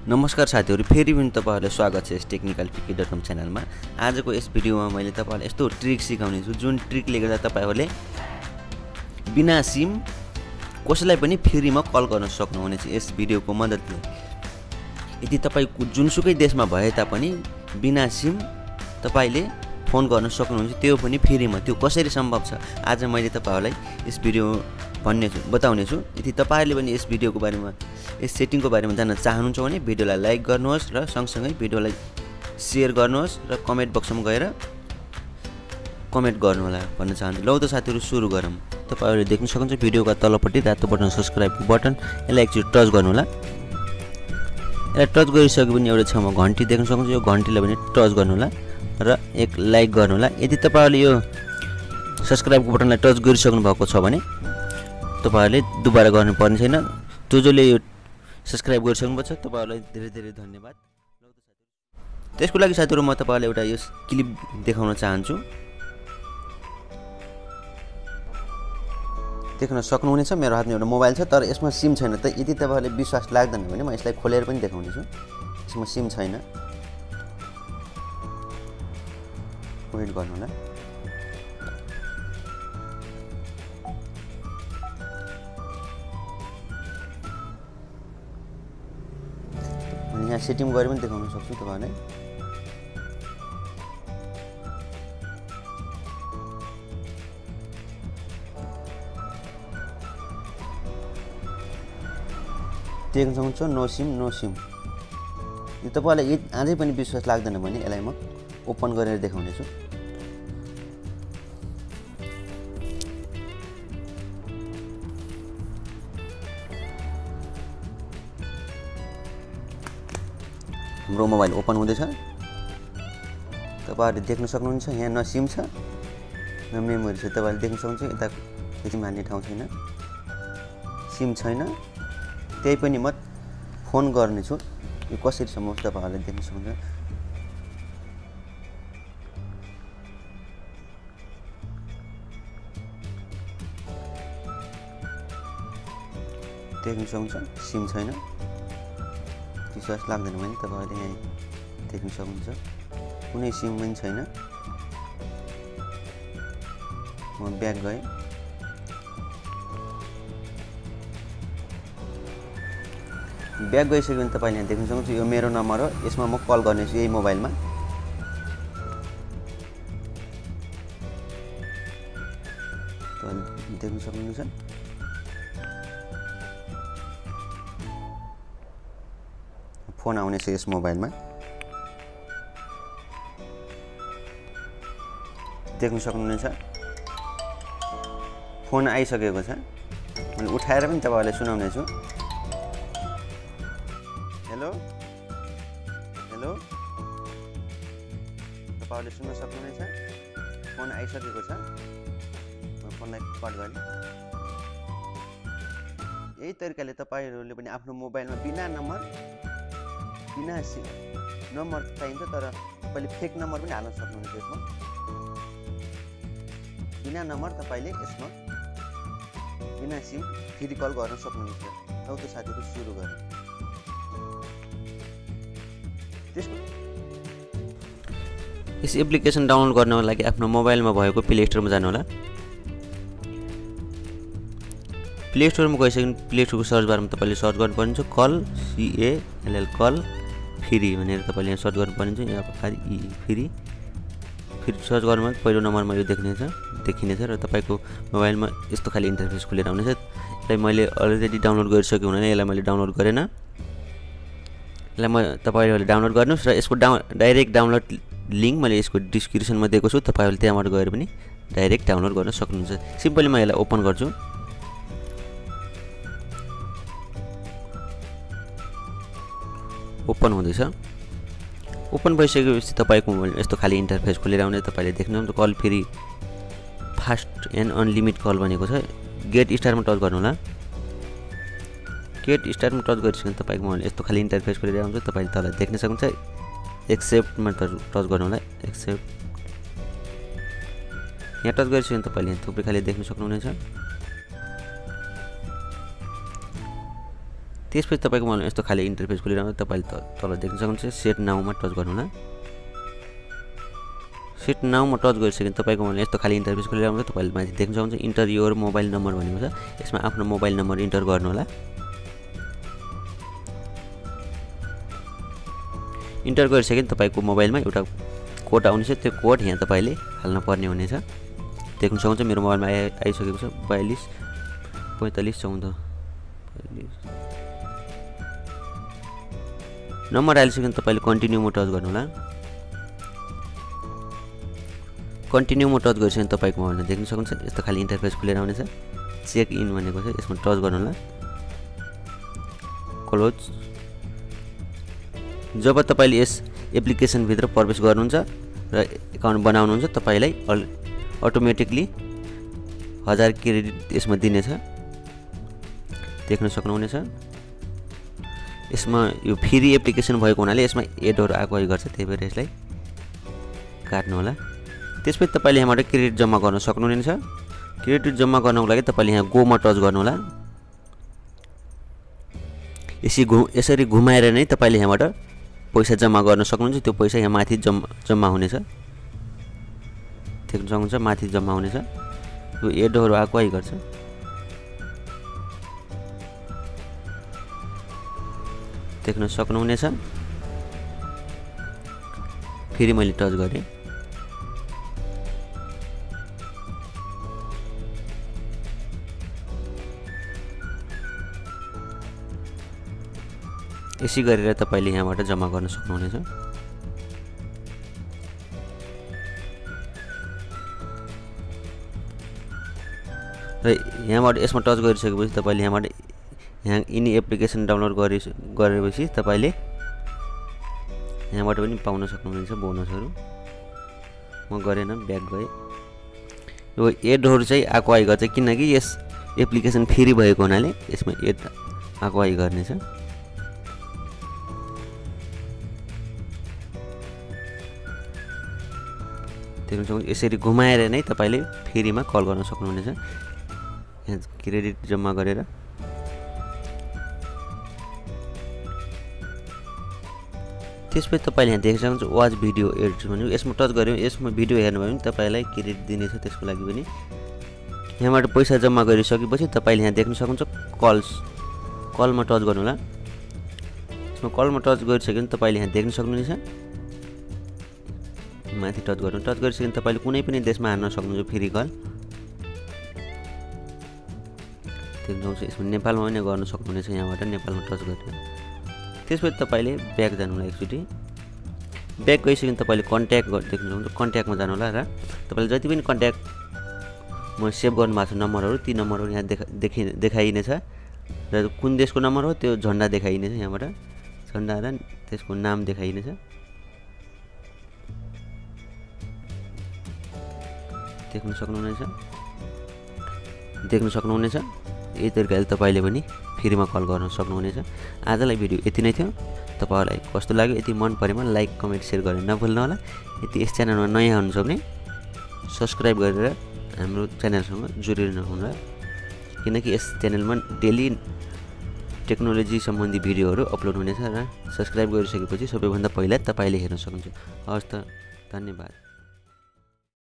नमस्कार साथीहरु, फेरि पनि तपाईहरुलाई स्वागत छ यस टेक्निकलपिके.com च्यानलमा। आजको यस भिडियोमा मैले तपाईहरुलाई यस्तो ट्रिक सिकाउने छु जुन ट्रिकले गर्दा तपाईहरुले बिना सिम कसैलाई पनि फ्रीमा कल गर्न सक्नुहुनेछ यस भिडियोको मद्दतले। यदि तपाई जुनसुकै देशमा भए तापनि बिना सिम तपाईले फोन गर्न सक्नुहुन्छ, त्यो पनि फ्रीमा। त्यो कसरी सम्भव छ आज मैले तपाईहरुलाई यस भिडियो बताउने छु। यदि तपाईहरुले पनि यस भिडियोको बारेमा यस सेटिङको बारेमा जान्न चाहनुहुन्छ भने भिडियोलाई लाइक गर्नुहोस् र सँगसँगै भिडियोलाई शेयर गर्नुहोस् र कमेन्ट बक्समा गएर कमेन्ट गर्नु होला भन्न चाहन्छु। लौ त साथीहरु सुरु गरौँ। तपाईहरुले देख्न सक्नुहुन्छ भिडियोको तलपट्टि रातो बटन सब्स्क्राइबको बटन, यसलाई एकचोटि टच गर्नु होला। यसलाई टच गरिसकेपछि एउटा छेउमा घण्टी देख्न सक्नुहुन्छ, यो घण्टीलाई पनि टच गर्नु होला र एक लाइक गर्नु होला। यदि तपाईहरुले यो सब्स्क्राइबको बटनलाई टच गरिसक्नु भएको छ भने तपाईहरुले दुबारा गर्नु पर्ने छैन। जसले यो सब्स्क्राइब गरिसक्नु भएको छ तपाईहरुलाई धेरै धेरै धन्यवाद। त्यसको लागि साथीहरु म तपाईहरुलाई एउटा यो क्लिप देखाउन चाहन्छु। देख्न सक्नुहुनेछ मेरो हातमा एउटा मोबाइल छ, तर यसमा सिम छैन। त यदि तपाईहरुले विश्वास लाग्दैन भने म यसलाई खोलेर पनि देखाउने छु। यसमा सिम छैन। वेट गर्नु होला। यहाँ सेटिङ गरेर पनि देखाउन सक्छु तपाईहरुलाई। देख्न सक्नुहुन्छ नो सिम। यो तपाईहरुलाई अझै पनि विश्वास लाग्दैन भने यसलाई म ओपन गरेर देखाउने छु। हाम्रो मोबाइल ओपन हुँदैछ। तपाईहरुले देख्न सक्नुहुन्छ यहाँ न सिम छ न मेमोरी छ। तपाईहरुले देख्न सक्नुहुन्छ यता सिम हाल्ने ठाउँ छैन, सिम छैन। त्यही पनि म फोन गर्ने छु। यो कसरी सम्भव तपाईहरुले देख्न सक्नुहुन्छ। देख्न सक्नुहुन्छ सिम छैन। विश्वास लाग्दैन भने तपाईहरुले यहाँ देख्न सक्नुहुन्छ कुनै सिम पनि छैन। म ब्याक गएँ। ब्याक गइसक्यो भने तपाईले यहाँ देख्न सक्नुहुन्छ यो मेरो नम्बर हो, यसमा म कल गर्नेछु यही मोबाइलमा। देख्न सक्नुहुन्छ फोन आउने छ यस मोबाइलमा। देख्न सक्नुहुनेछ फोन आइसकेको छ। मैले उठाएर पनि तपाईहरुलाई सुनाउने छु। हेलो हेलो, तपाईहरुले सुन्न सक्नुहुनेछ फोन आइसकेको छ। म फोनलाई कट गरेँ। यही तरिकाले तपाईहरुले पनि आफ्नो मोबाइलमा बिना सिम नम्बर चाहिन्छ, तर तपाईले फेक नम्बर पनि हाल्न सक्नुहुन्छ। यसमा बिना नम्बर तपाईले यसमा बिना सिम फ्री कल गर्न सक्नुहुन्छ। लौ त साथीहरु सुरु गरौँ। यस एप्लिकेसन डाउनलोड गर्नको लागि आफ्नो मोबाइलमा भएको प्ले स्टोरमा जानु होला। प्ले स्टोरमा गइसकेपछि प्ले स्टोरको सर्च बारमा तपाईले सर्च गर्नुपर्ने छ कल CALL कल फ्री भनेर तपाईले यहाँ सर्च गर्नुपर्ने छ। यहाँ फ्री सर्च गर्नुमा पहिलो नम्बरमा यो देखिनेछ र तपाईको मोबाइलमा यस्तो खाली इन्टरफेस खुलेर आउनेछ। यसलाई मैले अलरेडी डाउनलोड गरिसकेँ हुनाले यसलाई मैले डाउनलोड गरेन। यसलाई तपाईहरुले डाउनलोड गर्नुस् र यसको डाइरेक्ट डाउनलोड लिंक मैले यसको डिस्क्रिप्सनमा दिएको छु। तपाईहरुले त्यहाँबाट गएर पनि डाइरेक्ट डाउनलोड गर्न सक्नुहुन्छ। सिम्पली म यसलाई ओपन गर्छु। ओपन हुँदैछ। ओपन भइसकेपछि तपाईको यस्तो खाली इन्टरफेस खुलेर आउने। तपाईले देख्नुहुन्छ call free fast and unlimited call भनेको छ। गेट स्टारमा टच गर्नु होला। गेट स्टारमा टच गरिसकेपछि तपाईको मोबाइल यस्तो खाली इन्टरफेस खुलेर आउँछ। तपाईले तल देख्न सक्नुहुन्छ एक्सेप्टमा टच गर्नु होला। एक्सेप्ट यहाँ टच गरिसकेपछि तपाईले यहाँ थुप्रै खाली देख्न सक्नुहुनेछ। त्यसपछि तपाईको मोबाइलमा यस्तो खाली इन्टरफेस खुलिरहन्छ तपाईले तल देख्न सक्नुहुन्छ सेट नाउमा टच गर्नु होला सेट नाउमा टच गरिसकेपछि तपाईको मोबाइलमा यस्तो खाली इन्टरफेस खुलिरहन्छ तपाईले माथि देख्न सक्नुहुन्छ इन्टर योर मोबाइल नम्बर भनेको छ यसमा आफ्नो मोबाइल नम्बर इन्टर गर्नु होला इन्टर गरिसकेपछि तपाईको मोबाइलमा एउटा कोड आउनेछ त्यो कोड यहाँ तपाईले हाल्न पर्ने हुनेछ देख्न सक्नुहुन्छ मेरो मोबाइलमा आइसकेको छ 42 45 14 नम्बर हालिसकेपछि तपाईले कन्टिन्युमा टच गर्नु होला कन्टिन्युमा टच गरिसकेपछि तपाईको मोबाइलमा देख्न सक्नुहुन्छ यस्तो खाली इन्टरफेस खुलेर आउनेछ चेक इन भनेको छ यसमा टच गर्नु होला क्लोज जब तपाईले यस एप्लिकेसन भित्र प्रवेश गर्नुहुन्छ र एकाउन्ट बनाउनुहुन्छ तपाईलाई अटोमेटिकली 1000 क्रेडिट यसमा दिनेछ देख्न सक्नुहुनेछ यसमा यो फ्री एप्लिकेसन भएको हुनाले यसमा एडहरु आएको गर्छ त्यही भएर यसलाई काट्नु होला त्यसपछि तपाईले यहाँबाट क्रेडिट जम्मा गर्न सक्नुहुनेछ क्रेडिट जम्मा गर्नको लागि तपाईले यहाँ गो मा टच गर्नु होला यसरी घुमाएर नै तपाईले यहाँबाट पैसा जम्मा गर्न सक्नुहुन्छ त्यो पैसा यहाँ माथि जम्मा हुनेछ देख्न सक्नुहुन्छ माथि जम्मा हुनेछ यो एडहरु आएको गर्छ देख्न सक्नुहुनेछ फेरि मैले टच गरे यसै गरेर तपाईले यहाँबाट जम्मा गर्न सक्नुहुनेछ र यहाँबाट यसमा टच गरिसकेपछि तपाईले यहाँबाट यहाँ यिनी एप्लिकेसन डाउनलोड गरेपछि तपाईले यहाँबाट पनि पाउन सक्नुहुन्छ बोनसहरु म गरेन ब्याक गए यो एडहरु चाहिँ आएको गर्छ किनकि यस एप्लिकेसन फ्री भएको हुनाले यसमा एड आएको गर्नेछ देख्न सक्नुहुन्छ यसरी घुमाएर नै तपाईले फ्रीमा कल गर्न सक्नुहुनेछ यहाँ क्रेडिट जम्मा गरेर त्यसपछि तपाईले यहाँ देख्न सक्नुहुन्छ वाच भिडियो एड्स भनेको यसमा टच गर्यो यसमा भिडियो हेर्नु भयो भने तपाईलाई क्रेडिट दिनेछ त्यसको लागि पनि यहाँबाट पैसा जम्मा गरिसकेपछि तपाईले यहाँ देख्न सक्नुहुन्छ कलमा टच गर्नु होला यसमा कलमा टच गरिसकेपछि तपाईले यहाँ देख्न सक्नुहुनेछ माथि टच गर्नु टच गरिसकेपछि तपाईले कुनै पनि देशमा हान्न सक्नुहुन्छ फ्री कल देख्न सक्नुहुन्छ यसमा नेपालमा पनि गर्न सक्नुहुनेछ यहाँबाट नेपालमा टच गरेर त्यसपछि तपाईले ब्याक जानु होला एकचोटी ब्याक गइसकेपछि तपाईले कन्ट्याक्ट देख्न सक्नुहुन्छ कन्ट्याक्टमा जानु होला र तपाईले जति पनि कन्ट्याक्ट म सेभ गर्नु भएको छ नम्बरहरु ती नम्बरहरु यहाँ देखाइनेछ र कुन देशको नम्बर हो त्यो झण्डा देखाइनेछ यहाँबाट झण्डा र त्यसको नाम देखाइनेछ देख्न सक्नुहुनेछ यही तरिकाले तपाईले पनि फ्रीमा कल गर्न सक्नुहुनेछ आजलाई भिडियो यति नै थियो तपाईहरुलाई कस्तो लाग्यो यति मन परेमा लाइक कमेन्ट शेयर गर्न नभुल्नु होला यदि यस च्यानलमा नयाँ हुनुहुन्छ भने सब्स्क्राइब गरेर हाम्रो च्यानलसँग जोडिनु होला किनकि यस च्यानलमा डेली टेक्नोलोजी सम्बन्धी भिडियोहरु अपलोड हुनेछ र सब्स्क्राइब गरिसकेपछि सबैभन्दा पहिला तपाईले हेर्न सक्नुहुन्छ हवस् त धन्यवाद।